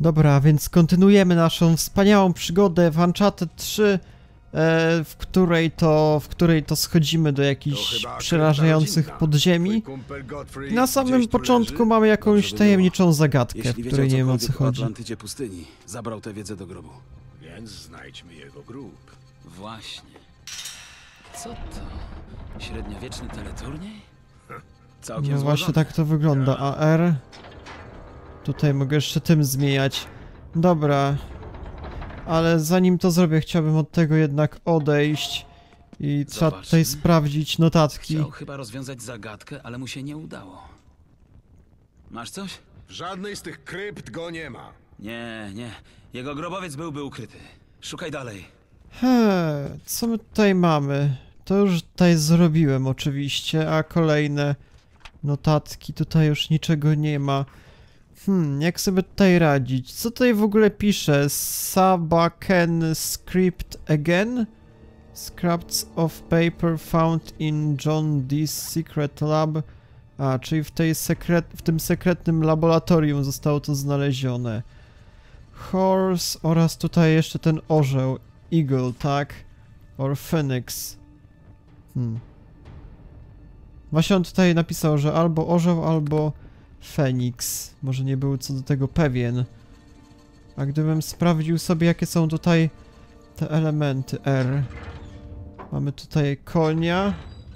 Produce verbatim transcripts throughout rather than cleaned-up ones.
Dobra, więc kontynuujemy naszą wspaniałą przygodę w Uncharted trzy, e, w której to, w której to schodzimy do jakichś przerażających podziemi. I na samym początku mamy jakąś tajemniczą zagadkę, w której nie wiem, o co chodzi. O Atlantydzie pustyni, zabrał tę wiedzę do grobu. Więc znajdźmy jego grób. Właśnie. Co to? Średniowieczny teleturniej? Całkiem No właśnie złożony. tak to wygląda. A R... Tutaj mogę jeszcze tym zmieniać. Dobra. Ale zanim to zrobię, chciałbym od tego jednak odejść. I trzeba Zobaczmy. tutaj sprawdzić notatki. Chciał chyba rozwiązać zagadkę, ale mu się nie udało. Masz coś? W żadnej z tych krypt go nie ma. Nie, nie. Jego grobowiec byłby ukryty. Szukaj dalej. He, co my tutaj mamy? To już tutaj zrobiłem oczywiście, a kolejne notatki, tutaj już niczego nie ma. Hmm, jak sobie tutaj radzić? Co tutaj w ogóle pisze? Saba can script again? Scraps of paper found in John Dee's secret lab. A, czyli w, tej sekret, w tym sekretnym laboratorium zostało to znalezione. Horse oraz tutaj jeszcze ten orzeł. Eagle, tak? Or Phoenix. Hmm. Właśnie on tutaj napisał, że albo orzeł, albo Feniks. Może nie był co do tego pewien. A gdybym sprawdził sobie, jakie są tutaj te elementy R. Mamy tutaj konia.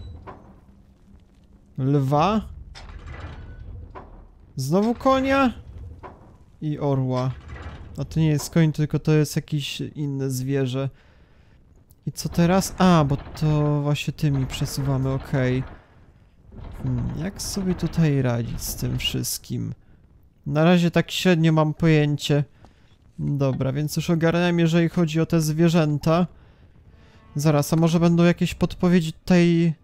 Lwa. Znowu konia. I orła. A to nie jest koń, tylko to jest jakieś inne zwierzę. I co teraz? A, bo to właśnie tymi przesuwamy, okej. Okay. Hmm, jak sobie tutaj radzić z tym wszystkim? Na razie tak średnio mam pojęcie. Dobra, więc już ogarniam, jeżeli chodzi o te zwierzęta. Zaraz, a może będą jakieś podpowiedzi tutaj... Yy,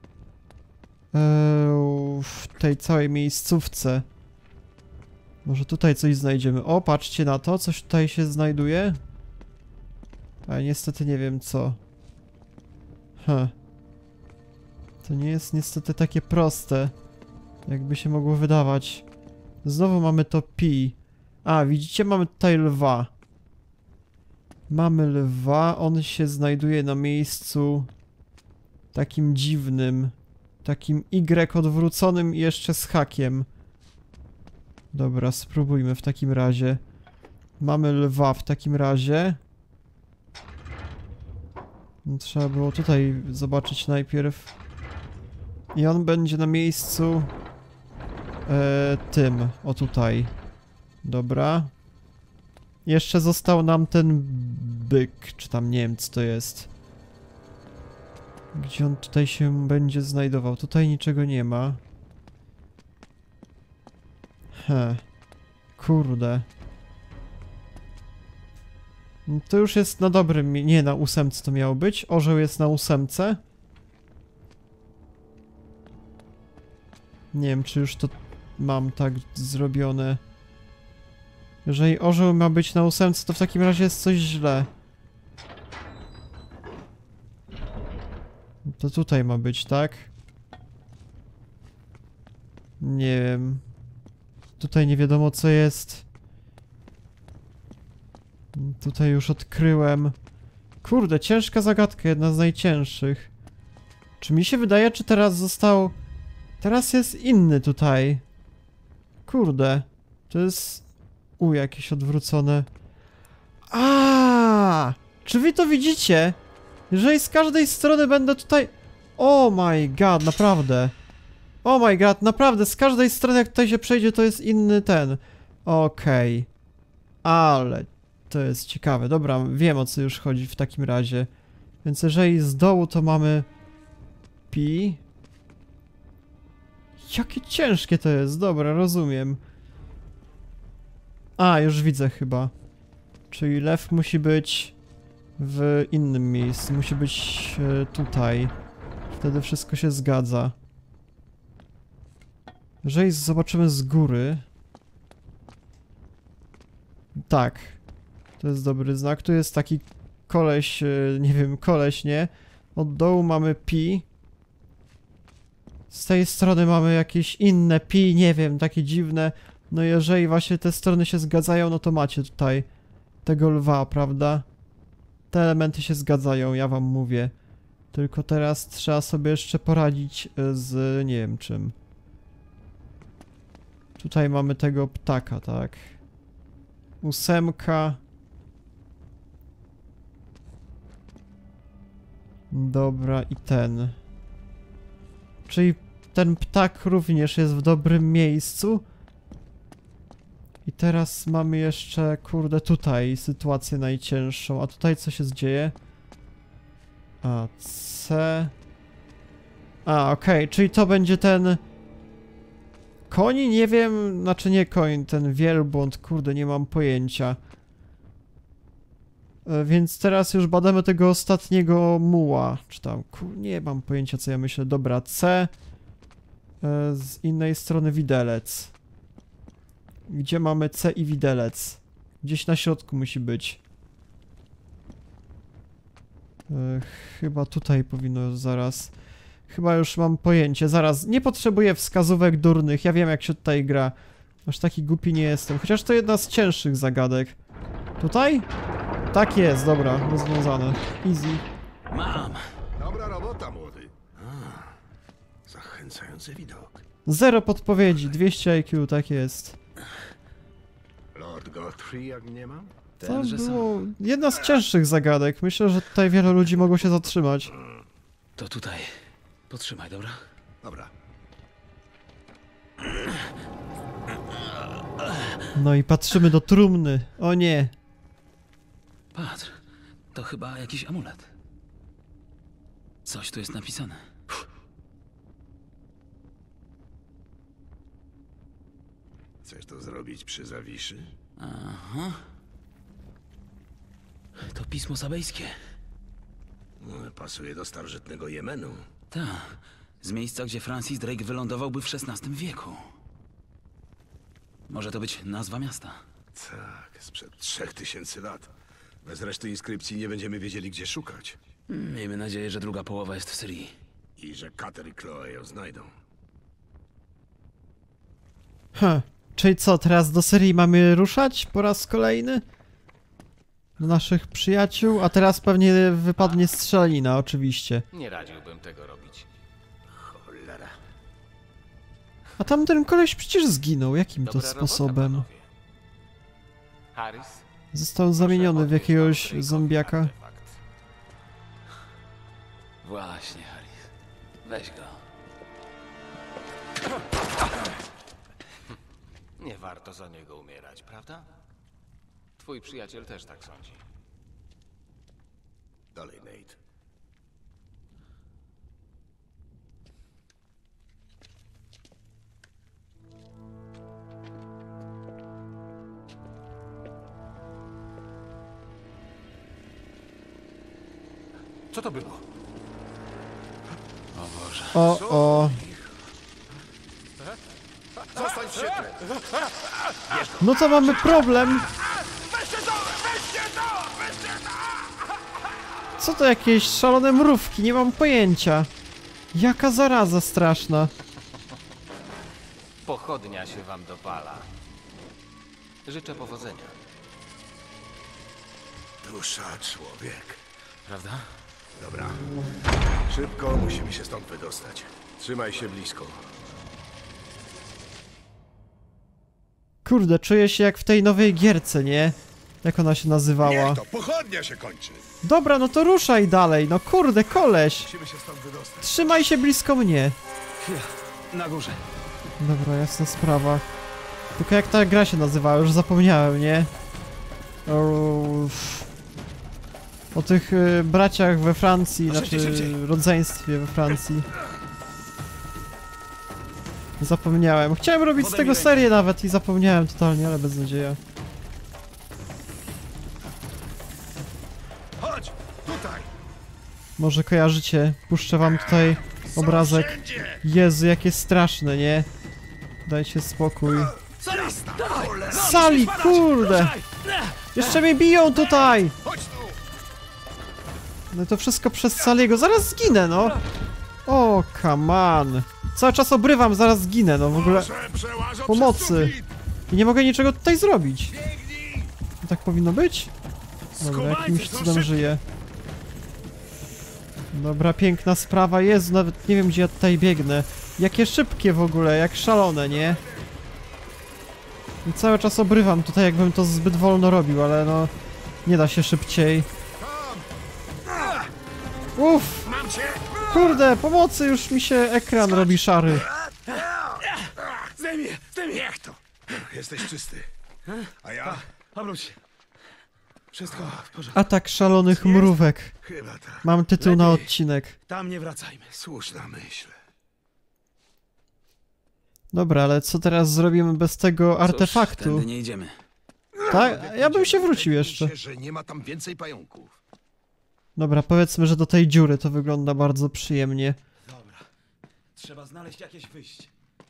w tej całej miejscówce. Może tutaj coś znajdziemy. O, patrzcie na to, coś tutaj się znajduje. Ale niestety nie wiem co. Huh. To nie jest niestety takie proste, jakby się mogło wydawać. Znowu mamy to pi. A, widzicie, mamy tutaj lwa. Mamy lwa, on się znajduje na miejscu takim dziwnym. Takim Y odwróconym i jeszcze z hakiem. Dobra, spróbujmy w takim razie. Mamy lwa w takim razie. Trzeba było tutaj zobaczyć najpierw. I on będzie na miejscu e, tym, o tutaj. Dobra. Jeszcze został nam ten byk, czy tam nie wiem co to jest. Gdzie on tutaj się będzie znajdował? Tutaj niczego nie ma. He. Kurde. To już jest na dobrym... Nie, na ósemce to miało być. Orzeł jest na ósemce. Nie wiem, czy już to mam tak zrobione. Jeżeli orzeł ma być na ósemce, to w takim razie jest coś źle. To tutaj ma być, tak? Nie wiem. Tutaj nie wiadomo co jest. Tutaj już odkryłem. Kurde, ciężka zagadka, jedna z najcięższych. Czy mi się wydaje, czy teraz został... Teraz jest inny tutaj. Kurde. To jest... U, jakieś odwrócone. A, czy wy to widzicie? Jeżeli z każdej strony będę tutaj... Oh my god, naprawdę. Oh my god, naprawdę, z każdej strony jak tutaj się przejdzie, to jest inny ten. Okej. Okay. Ale... To jest ciekawe. Dobra, wiem o co już chodzi w takim razie. Więc jeżeli z dołu to mamy... Pi... Jakie ciężkie to jest, dobra, rozumiem. A, już widzę chyba. Czyli lew musi być w innym miejscu, musi być e, tutaj. Wtedy wszystko się zgadza. Jeżeli zobaczymy z góry... Tak. To jest dobry znak. Tu jest taki koleś, e, nie wiem, koleś, nie? Od dołu mamy pi. Z tej strony mamy jakieś inne pi, nie wiem, takie dziwne. No jeżeli właśnie te strony się zgadzają, no to macie tutaj tego lwa, prawda? Te elementy się zgadzają, ja wam mówię. Tylko teraz trzeba sobie jeszcze poradzić z nie wiem czym. Tutaj mamy tego ptaka, tak? Ósemka. Dobra, i ten. Czyli ten ptak również jest w dobrym miejscu. I teraz mamy jeszcze, kurde, tutaj sytuację najcięższą. A tutaj co się dzieje? A, C... A, okej, okay. Czyli to będzie ten... Koń? Nie wiem, znaczy nie koń, ten wielbłąd, kurde, nie mam pojęcia. E, więc teraz już badamy tego ostatniego muła, czy tam, kur... nie mam pojęcia co ja myślę. Dobra, C... E, z innej strony widelec. Gdzie mamy C i widelec? Gdzieś na środku musi być. E, chyba tutaj powinno zaraz... Chyba już mam pojęcie, zaraz, nie potrzebuję wskazówek durnych, ja wiem jak się tutaj gra. Aż taki głupi nie jestem, chociaż to jedna z cięższych zagadek. Tutaj? Tak jest, dobra, rozwiązane. Easy. Mam! Dobra robota, młody. A, zachęcający widok. Zero podpowiedzi, dwieście I Q, tak jest. Lord Godfrey, jak mnie mam? To Tenże było sam. jedna z cięższych zagadek, myślę, że tutaj wiele ludzi mogło się zatrzymać. To tutaj. Potrzymaj, dobra? Dobra. No i patrzymy do trumny, o nie. Patrz, to chyba jakiś amulet. Coś tu jest napisane. Chcesz to zrobić przy zawiszy? Aha. To pismo sabejskie. No, pasuje do starożytnego Jemenu. Tak, z miejsca, gdzie Francis Drake wylądowałby w szesnastym wieku. Może to być nazwa miasta. Tak, sprzed trzech tysięcy lat. Bez reszty inskrypcji nie będziemy wiedzieli, gdzie szukać. Miejmy nadzieję, że druga połowa jest w Syrii. I że Kater i Chloe ją znajdą. Ha, czyli co, teraz do serii mamy ruszać po raz kolejny? Do naszych przyjaciół, a teraz pewnie wypadnie strzelina, oczywiście. Nie radziłbym tego robić. Cholera. A tamten koleś przecież zginął, jakim to Dobra sposobem? robota, panowie. Harris? Został zamieniony w jakiegoś zombiaka. Artefakt. Właśnie, Harris. Weź go. Nie warto za niego umierać, prawda? Twój przyjaciel też tak sądzi. Dalej, Nate. Co to było? O Boże. O, o. Zostań w świetle! No to mamy problem. Co to jakieś szalone mrówki? Nie mam pojęcia. Jaka zaraza straszna. Pochodnia się wam dopala. Życzę powodzenia. Dusza człowiek. Prawda? Dobra. Szybko musimy się stąd wydostać. Trzymaj się blisko. Kurde, czuję się jak w tej nowej gierce, nie? Jak ona się nazywała? Niech to pochodnia się kończy. Dobra, no to ruszaj dalej. No kurde, koleś. Musimy się stąd wydostać. Trzymaj się blisko mnie. Chwila. Na górze. Dobra, jasna sprawa. Tylko jak ta gra się nazywała? Już zapomniałem, nie? O, o tych y, braciach we Francji, No, znaczy szybciej, szybciej. rodzeństwie we Francji. Zapomniałem. Chciałem robić z tego serię nawet i zapomniałem totalnie, ale beznadzieja. Chodź! Tutaj! Może kojarzycie? Puszczę wam tutaj obrazek. Wszędzie! Jezu, jakie straszne, nie? Dajcie spokój. Dawaj! Sali, kurde! Jeszcze mnie biją tutaj! Chodź tu! No i to wszystko przez Saliego. Zaraz zginę, no! O, come on! Cały czas obrywam, zaraz zginę, no w ogóle. Może przełażą Pomocy. przez sufit. I nie mogę niczego tutaj zrobić. Tak powinno być? Dobra, jakimś cudem żyję. Dobra, piękna sprawa. Jezu, nawet nie wiem, gdzie ja tutaj biegnę. Jakie szybkie w ogóle, jak szalone, nie? I cały czas obrywam tutaj, jakbym to zbyt wolno robił, ale no... Nie da się szybciej. Uff! Kurde, pomocy, już mi się ekran robi szary. Zdejmij, zdejmij! Jak to? Jesteś czysty. A ja? Obróć się. Wszystko w porządku. Atak szalonych mrówek. Chyba tak. Mam tytuł na Lepiej. odcinek. Tam nie wracajmy. Słuszna myśl. Dobra, ale co teraz zrobimy bez tego Cóż, artefaktu? tędy nie idziemy. Tak? Ja bym się wrócił jeszcze. Się, że nie ma tam więcej pająków. Dobra, powiedzmy, że do tej dziury to wygląda bardzo przyjemnie. Dobra. Trzeba znaleźć jakieś wyjście.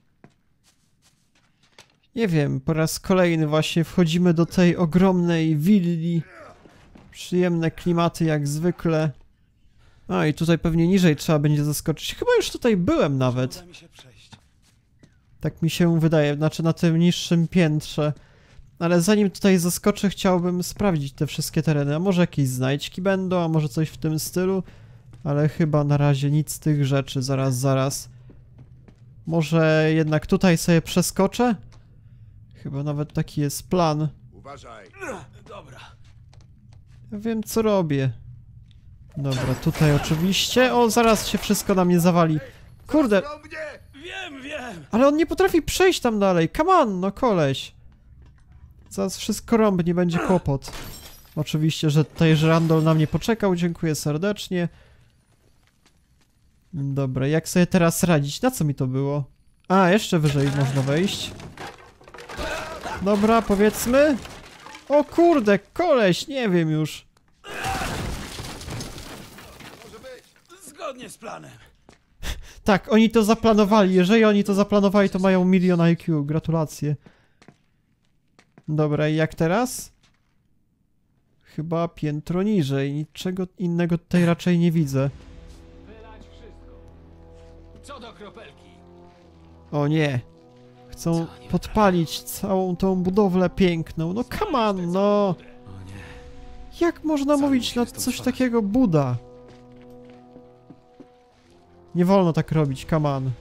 Nie wiem, po raz kolejny właśnie wchodzimy do tej ogromnej willi. Przyjemne klimaty jak zwykle. A i tutaj pewnie niżej trzeba będzie zaskoczyć. Chyba już tutaj byłem nawet. Uda mi się przejść. Tak mi się wydaje, znaczy na tym niższym piętrze. Ale zanim tutaj zaskoczę, chciałbym sprawdzić te wszystkie tereny. A może jakieś znajdźki będą, a może coś w tym stylu? Ale chyba na razie nic z tych rzeczy. Zaraz, zaraz. Może jednak tutaj sobie przeskoczę? Chyba nawet taki jest plan. Uważaj. Dobra. Ja wiem, co robię. Dobra, tutaj oczywiście. O, zaraz się wszystko na mnie zawali. Kurde, Do mnie! Wiem, wiem. ale on nie potrafi przejść tam dalej. Come on, no koleś. Zaraz wszystko rąbnie, będzie kłopot. Oczywiście, że tutaj żrandol na mnie poczekał. Dziękuję serdecznie. Dobra, jak sobie teraz radzić? Na co mi to było? A, jeszcze wyżej można wejść. Dobra, powiedzmy. O kurde, koleś, nie wiem już. Zgodnie z planem. Tak, oni to zaplanowali. Jeżeli oni to zaplanowali, to mają milion I Q. Gratulacje. Dobra, i jak teraz? Chyba piętro niżej. Niczego innego tutaj raczej nie widzę. Wylać wszystko. Co do kropelki. O nie. Chcą podpalić całą tą budowlę piękną. No come on, no. O nie. Jak można Wcale mówić musimy na stąd coś spadać. takiego Buda? Nie wolno tak robić, come on.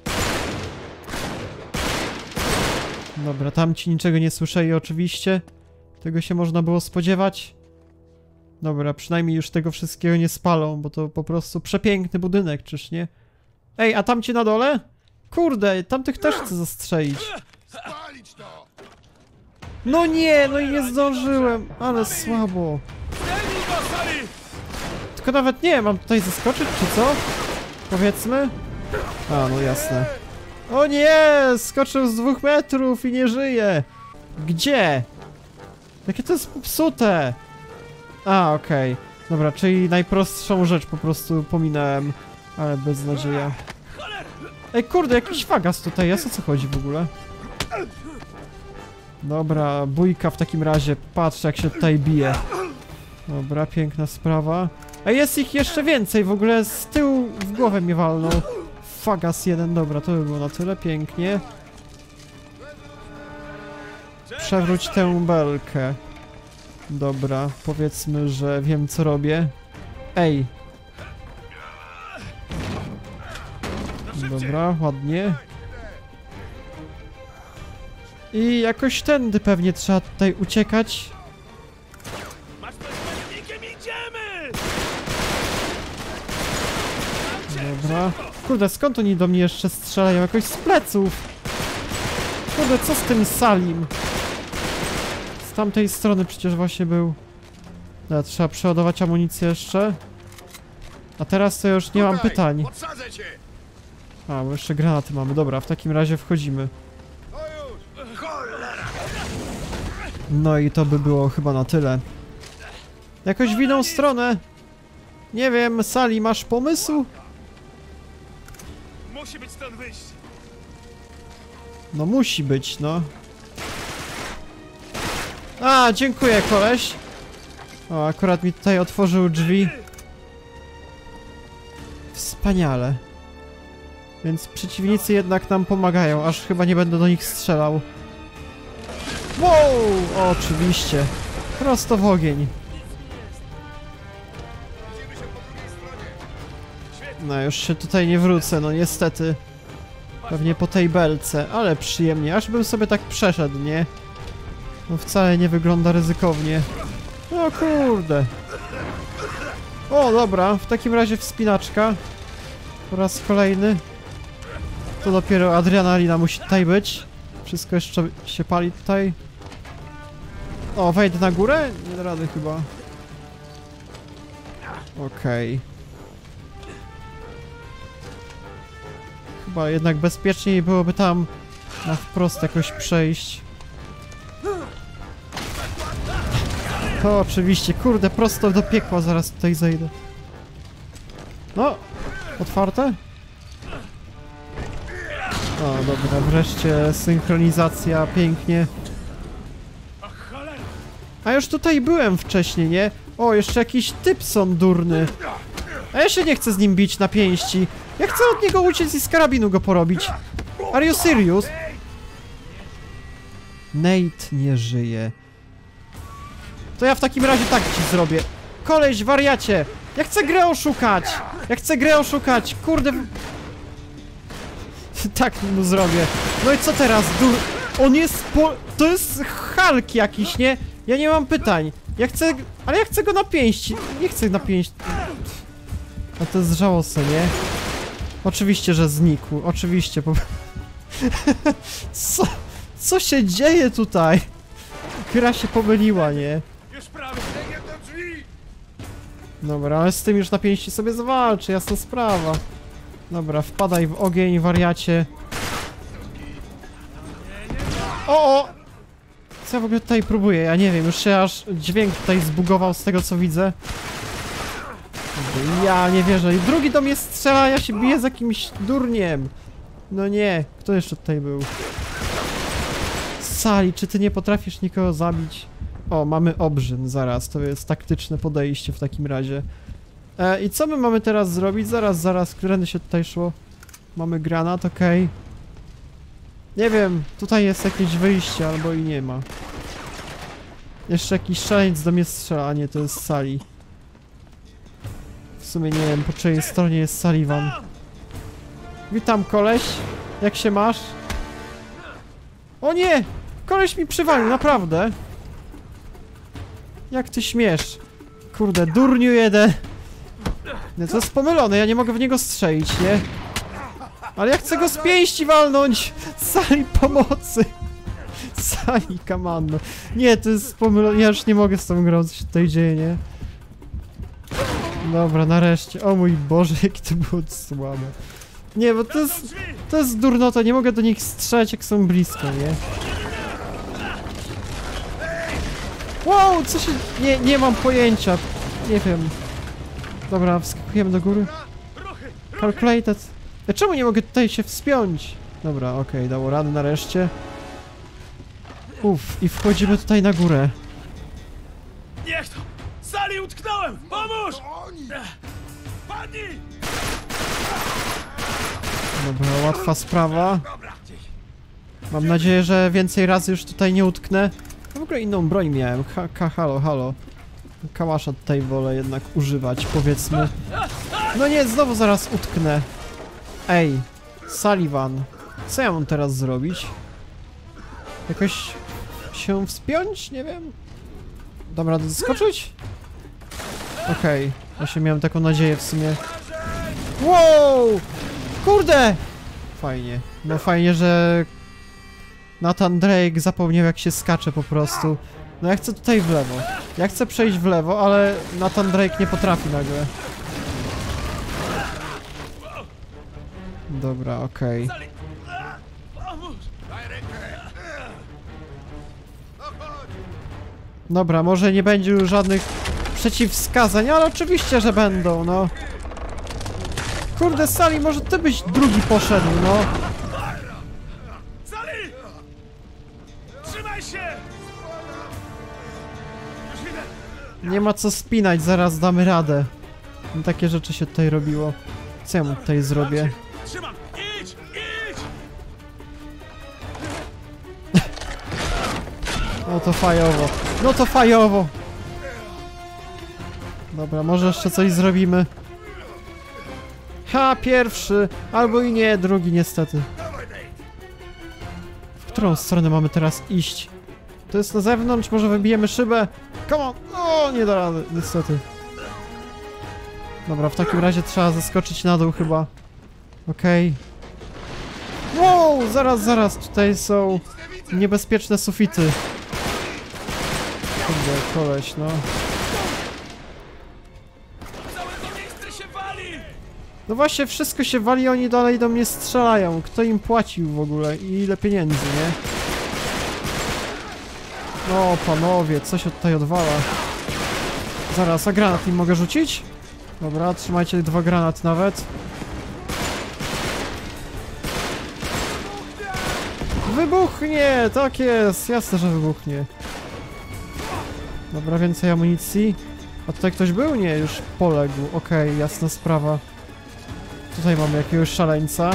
Dobra, tamci niczego nie słyszeli oczywiście. Tego się można było spodziewać. Dobra, przynajmniej już tego wszystkiego nie spalą, bo to po prostu przepiękny budynek, czyż nie? Ej, a tamci na dole? Kurde, tamtych też chcę zastrzelić. Spalić to! No nie, no i nie zdążyłem, ale słabo. Zdejmij go, Sally! Tylko nawet nie, mam tutaj zaskoczyć, czy co? Powiedzmy? A, no jasne. O nie, skoczył z dwóch metrów i nie żyje. Gdzie? Jakie to jest popsute? A, okej. Dobra, czyli najprostszą rzecz po prostu pominąłem. Ale bez nadzieja. Ej, kurde, jakiś fagas tutaj jest, o co chodzi w ogóle? Dobra, bójka w takim razie. Patrz, jak się tutaj bije. Dobra, piękna sprawa. A jest ich jeszcze więcej, w ogóle z tyłu w głowę mnie walnął. Fagas jeden, dobra, to by było na tyle, pięknie. Przewróć tę belkę. Dobra, powiedzmy, że wiem co robię. Ej. Dobra, ładnie. I jakoś tędy pewnie trzeba tutaj uciekać. Masz przeciwnikiem, idziemy! Dobra. Kurde, skąd oni do mnie jeszcze strzelają? Jakoś z pleców. Kurde, co z tym Salim? Z tamtej strony przecież właśnie był. Dobra, trzeba przeładować amunicję jeszcze. A teraz to już nie mam Tutaj, pytań. Podsadzę cię! A, bo jeszcze granaty mamy. Dobra, w takim razie wchodzimy. No już! Cholera! No i to by było chyba na tyle. Jakoś w inną stronę. Nie wiem, Sali, masz pomysł? Musi być stąd wyjście. No musi być, no. A, dziękuję, koleś. O, akurat mi tutaj otworzył drzwi. Wspaniale. Więc przeciwnicy jednak nam pomagają, aż chyba nie będę do nich strzelał. Wow! Oczywiście. Prosto w ogień. No już się tutaj nie wrócę, no niestety. Pewnie po tej belce, ale przyjemnie. Aż bym sobie tak przeszedł, nie? No wcale nie wygląda ryzykownie. No kurde. O, dobra, w takim razie wspinaczka. Po raz kolejny. To dopiero adrenalina musi tutaj być. Wszystko jeszcze się pali tutaj. O, wejdę na górę? Nie da rady chyba. Okej. Okay. Chyba jednak bezpieczniej byłoby tam na wprost jakoś przejść. To oczywiście, kurde, prosto do piekła zaraz tutaj zejdę. No, otwarte? O, dobra, wreszcie synchronizacja, pięknie. A już tutaj byłem wcześniej, nie? O, jeszcze jakiś Typson durny. A ja się nie chcę z nim bić na pięści. Ja chcę od niego uciec i z karabinu go porobić. Are you serious? Nate nie żyje. To ja w takim razie tak ci zrobię. Koleś, wariacie! Ja chcę grę oszukać! Ja chcę grę oszukać! Kurde... Tak mu zrobię. No i co teraz? Dur... On jest po... To jest Hulk jakiś, nie? Ja nie mam pytań. Ja chcę... Ale ja chcę go na pięści. Nie chcę na pięści. A to jest żałosne, nie? Oczywiście, że znikł. Oczywiście, po... Co? Co się dzieje tutaj? Gra się pomyliła, nie? Już prawie biegiem do drzwi! Dobra, ale z tym już na pięści sobie zawalczy, jasna sprawa. Dobra, wpadaj w ogień, wariacie. O, o! Co ja w ogóle tutaj próbuję? Ja nie wiem, już się aż dźwięk tutaj zbugował z tego, co widzę. Ja nie wierzę. I drugi do mnie strzela, ja się biję z jakimś durniem. No nie, kto jeszcze tutaj był? Sali, czy ty nie potrafisz nikogo zabić? O, mamy obrzyn, zaraz, to jest taktyczne podejście w takim razie. E, I co my mamy teraz zrobić? Zaraz, zaraz, którędy się tutaj szło? Mamy granat, okej. Okay. Nie wiem, tutaj jest jakieś wyjście, albo i nie ma. Jeszcze jakiś szaleniec do mnie strzela, a nie, to jest Sali. W sumie nie wiem, po czyjej stronie jest Sullivan. Witam, koleś. Jak się masz? O nie! Koleś mi przywalił, naprawdę. Jak ty śmiesz? Kurde, durniu jeden. Nie, to jest pomylone, ja nie mogę w niego strzelić, nie? Ale ja chcę go z pięści walnąć! Sali pomocy! Sali, kamano. Nie, to jest pomylone, ja już nie mogę z tą grą, co się tutaj dzieje, nie? Dobra, nareszcie. O mój Boże, jakie to było słabe. Nie, bo to jest... To jest durnota, nie mogę do nich strzelać, jak są blisko, nie? Wow, co się... Nie, nie mam pojęcia. Nie wiem. Dobra, wskakujemy do góry. Calculated. Ja czemu nie mogę tutaj się wspiąć? Dobra, okej, okay, dało radę nareszcie. Uff, i wchodzimy tutaj na górę. Niech to! Sali, utknąłem! Pomóż! Padnij! Dobra, łatwa sprawa. Mam nadzieję, że więcej razy już tutaj nie utknę. Ja w ogóle inną broń miałem. Ha, ha, halo, halo. Kałasza tutaj wolę jednak używać, powiedzmy. No nie, znowu zaraz utknę. Ej, Sullivan. Co ja mam teraz zrobić? Jakoś się wspiąć? Nie wiem. Dam radę zeskoczyć? Okej, okay. Właśnie miałem taką nadzieję w sumie. Wow! Kurde! Fajnie. No fajnie, że Nathan Drake zapomniał, jak się skacze po prostu. No ja chcę tutaj w lewo. Ja chcę przejść w lewo, ale Nathan Drake nie potrafi nagle. Dobra, okej. Okay. Dobra, może nie będzie już żadnych przeciwwskazań, ale oczywiście, że będą, no. Kurde, Sali, może ty byś drugi poszedł, no. Sali! Trzymaj się! Nie ma co spinać, zaraz damy radę. Takie rzeczy się tutaj robiło. Co ja mu tutaj zrobię? Trzymam! Idź! Idź! No to fajowo. No to fajowo. Dobra, może jeszcze coś zrobimy. Ha, pierwszy. Albo i nie, drugi niestety. W którą stronę mamy teraz iść? To jest na zewnątrz, może wybijemy szybę? Come on! No, nie da rady, niestety. Dobra, w takim razie trzeba zeskoczyć na dół chyba. Okej. Okay. Wow, zaraz, zaraz, tutaj są niebezpieczne sufity. Kurde, koleś, no. Całe to miejsce się wali! No właśnie, wszystko się wali, oni dalej do mnie strzelają. Kto im płacił w ogóle i ile pieniędzy, nie? No, panowie, co się tutaj odwala? Zaraz, a granat im mogę rzucić? Dobra, trzymajcie dwa granaty nawet. Wybuchnie! Tak jest! Jasne, że wybuchnie. Dobra, więcej amunicji. A tutaj ktoś był? Nie, już poległ. Okej, okay, jasna sprawa. Tutaj mamy jakiegoś szaleńca.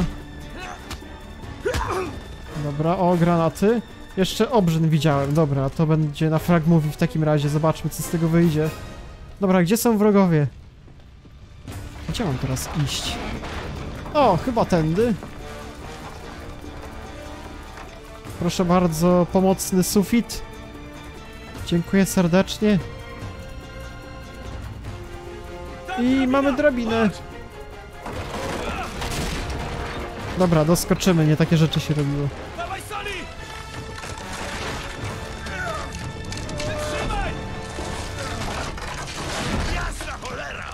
Dobra, o, granaty. Jeszcze obrzyn widziałem. Dobra, to będzie na frag movie w takim razie. Zobaczmy, co z tego wyjdzie. Dobra, gdzie są wrogowie? Gdzie mam teraz iść? O, chyba tędy. Proszę bardzo, pomocny sufit. Dziękuję serdecznie. I mamy drabinę. Dobra, doskoczymy, nie takie rzeczy się robiło. Dawaj, Sali! Wytrzymaj! Jasna cholera!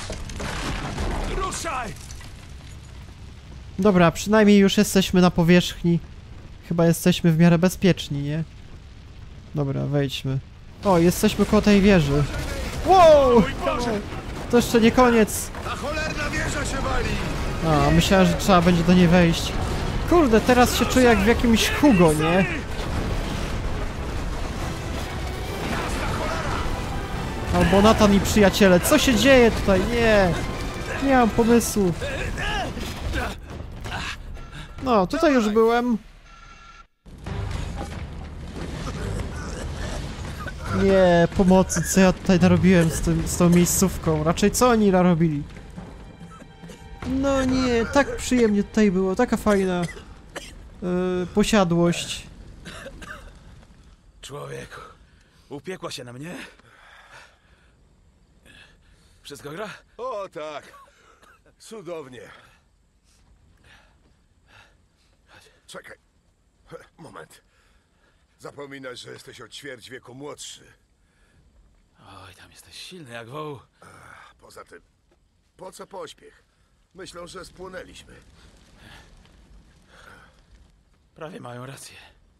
Ruszaj! Dobra, przynajmniej już jesteśmy na powierzchni. Chyba jesteśmy w miarę bezpieczni, nie? Dobra, wejdźmy. O, jesteśmy koło tej wieży. Wow! To jeszcze nie koniec. Ta cholerna wieża się wali! A, myślałem, że trzeba będzie do niej wejść. Kurde, teraz się czuję jak w jakimś Hugo, nie? Albo Nathan i przyjaciele. Co się dzieje tutaj? Nie! Nie mam pomysłu. No, tutaj już byłem. Nie, pomocy, co ja tutaj narobiłem z, tym, z tą miejscówką? Raczej co oni narobili? No nie, tak przyjemnie tutaj było, taka fajna yy, posiadłość. Człowieku, upiekła się na mnie? Wszystko gra? O tak, cudownie. Czekaj, moment. Zapominasz, że jesteś o ćwierć wieku młodszy. Oj, tam jesteś silny jak woł. Poza tym, po co pośpiech? Myślą, że spłonęliśmy. Prawie mają rację.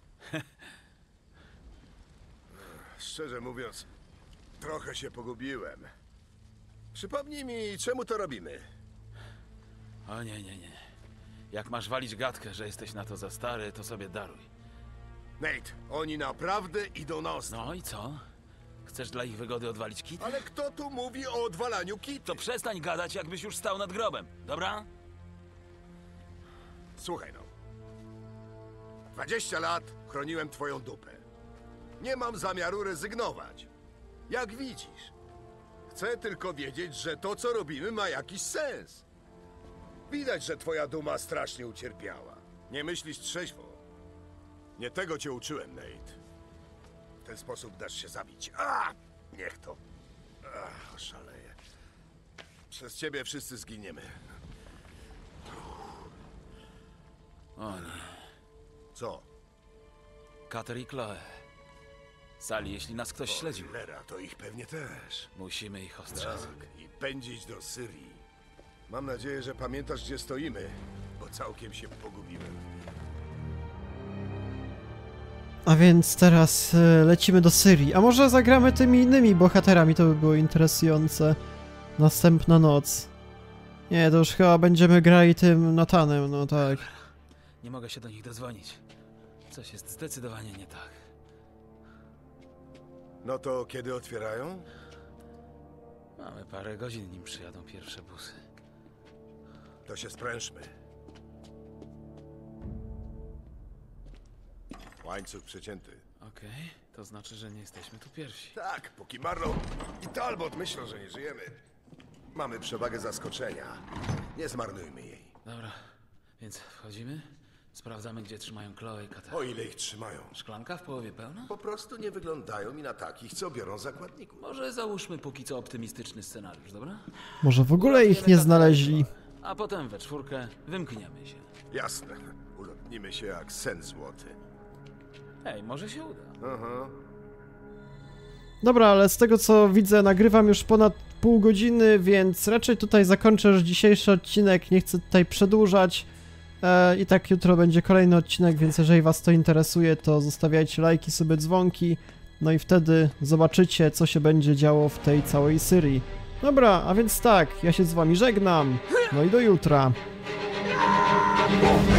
Szczerze mówiąc, trochę się pogubiłem. Przypomnij mi, czemu to robimy? O nie, nie, nie. Jak masz walić gadkę, że jesteś na to za stary, to sobie daruj. Nate, oni naprawdę idą na ostro. No i co? Chcesz dla ich wygody odwalić kit? Ale kto tu mówi o odwalaniu kit? To przestań gadać, jakbyś już stał nad grobem, dobra? Słuchaj no. dwadzieścia lat chroniłem twoją dupę. Nie mam zamiaru rezygnować. Jak widzisz. Chcę tylko wiedzieć, że to, co robimy, ma jakiś sens. Widać, że twoja duma strasznie ucierpiała. Nie myślisz trzeźwo. Nie tego cię uczyłem, Nate. W ten sposób dasz się zabić. A! Niech to. Ach, szaleję. Przez ciebie wszyscy zginiemy. O nie. Co? Carter i Chloe. Sali, jeśli nas ktoś śledził, Lera, to ich pewnie też. musimy ich ostrzec. Tak, i pędzić do Syrii. Mam nadzieję, że pamiętasz, gdzie stoimy, bo całkiem się pogubiłem. A więc teraz e, lecimy do Syrii. A może zagramy tymi innymi bohaterami, to by było interesujące. Następna noc. Nie, to już chyba będziemy grali tym Nathanem, no tak. Nie mogę się do nich dozwonić. Coś jest zdecydowanie nie tak. No to kiedy otwierają? Mamy parę godzin, nim przyjadą pierwsze busy. To się sprężmy. Łańcuch przecięty. Okej, to znaczy, że nie jesteśmy tu pierwsi. Tak, póki Marlow i Talbot myślą, że nie żyjemy, mamy przewagę zaskoczenia. Nie zmarnujmy jej. Dobra, więc wchodzimy, sprawdzamy, gdzie trzymają Chloe i Katę. O ile ich trzymają. Szklanka w połowie pełna? Po prostu nie wyglądają mi na takich, co biorą zakładników. Może załóżmy póki co optymistyczny scenariusz, dobra? Może w ogóle ich nie znaleźli. A potem we czwórkę wymkniemy się. Jasne. Ulotnimy się jak sen złoty. Ej, może się uda. Aha. Dobra, ale z tego co widzę, nagrywam już ponad pół godziny, więc raczej tutaj zakończę już dzisiejszy odcinek, nie chcę tutaj przedłużać. E, I tak jutro będzie kolejny odcinek, więc jeżeli was to interesuje, to zostawiajcie lajki, sobie dzwonki, no i wtedy zobaczycie, co się będzie działo w tej całej serii. Dobra, a więc tak, ja się z wami żegnam, no i do jutra.